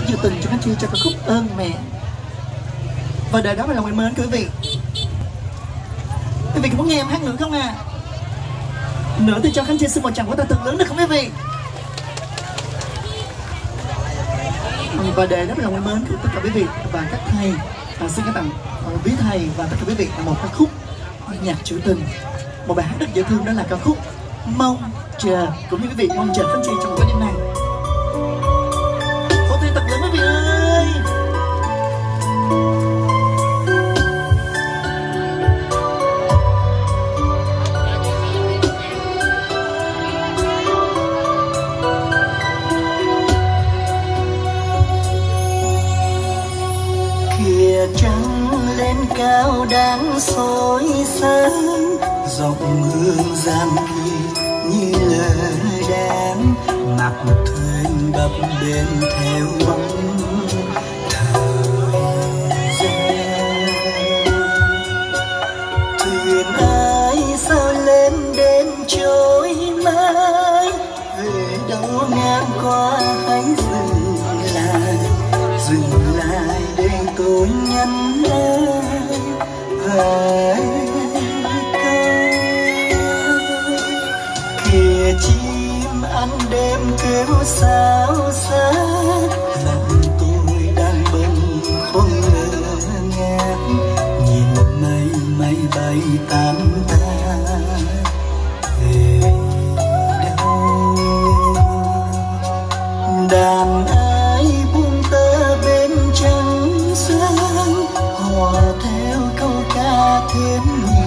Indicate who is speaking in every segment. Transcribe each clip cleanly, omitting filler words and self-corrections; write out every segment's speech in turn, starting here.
Speaker 1: Dự Tình cho Khánh Chi cho ca khúc Ơn Mẹ. Và đời đó là lòng em mến quý vị. Quý vị có muốn nghe em hát nữa không à? Nữa thì cho Khánh Chi xin một tràng vỗ tay thật lớn được không quý vị? Và để rất là lòng em mến của tất cả quý vị và các thầy, xin các tặng quý thầy và tất cả quý vị một ca khúc nhạc trữ tình, một bài hát rất dễ thương, đó là ca khúc Mong Chờ. Cũng như quý vị mong chờ Khánh Chi trong buổi đêm này. Vỗ tay thật lớn quý vị ơi.
Speaker 2: Trăng lên cao đang soi sáng, dòng hương gian kia như lơ đãng, mặc thuyền bập bênh theo bóng thời gian. Thuyền ai sao lên đến trôi mãi, về đâu ngang qua hãy dừng lại để tôi nhắn lời vài câu. Kìa chim ăn đêm kêu sao xa, lòng tôi đang bâng khuâng ngơ ngác, nhìn mây bay tán ta về đâu. Đàn ai buông tơ bên trăng sáng, hòa theo câu ca thêm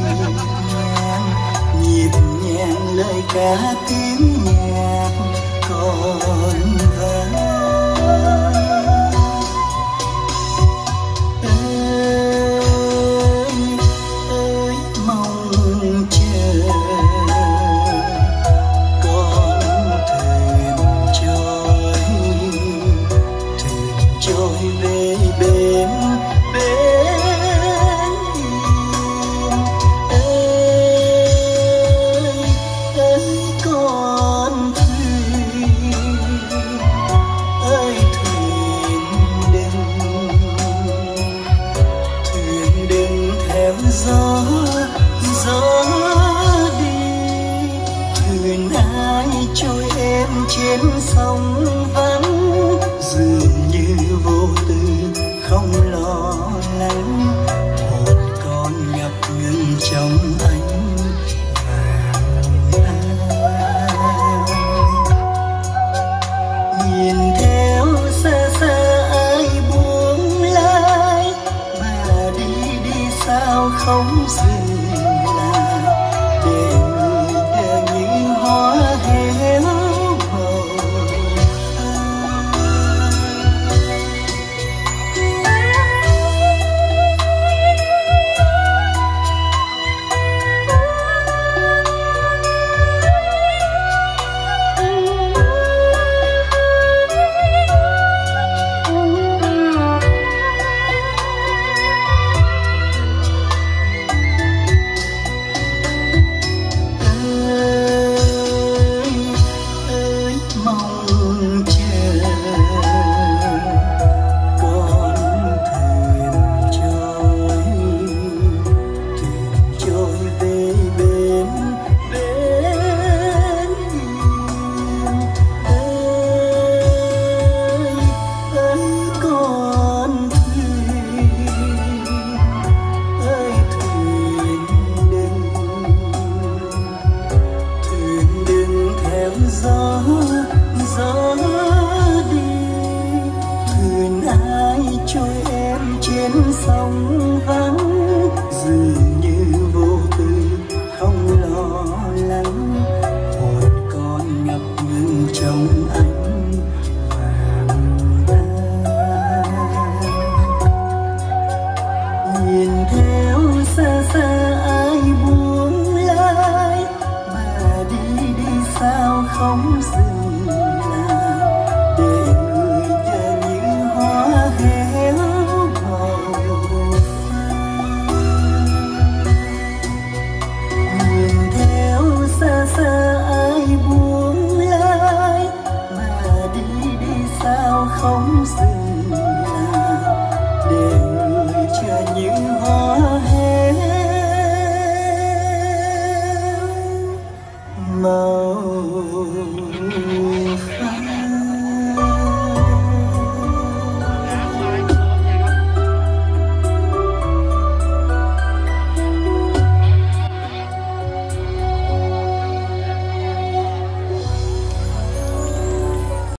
Speaker 2: nhịp nhàng lời ca tiếng nhạc còn vang. Ơi mong chờ con thuyền trôi về bên gió đi. Thuyền ai trôi êm trên sông vắng, dường như vô tư không lo lắng, hồn con ngập ngừng trong ánh vàng. Nhìn theo xa xa ai buông lái, mà đi sao không dừng lại, để người đợi những hoa héo màu. Gió đi, thuyền ai trôi êm trên sông vắng, dường như vô tư không lo lắng, hồn con ngập ngừng trong ánh vàng. Nhìn theo xa xa ai buông lái, mà đi sao không dừng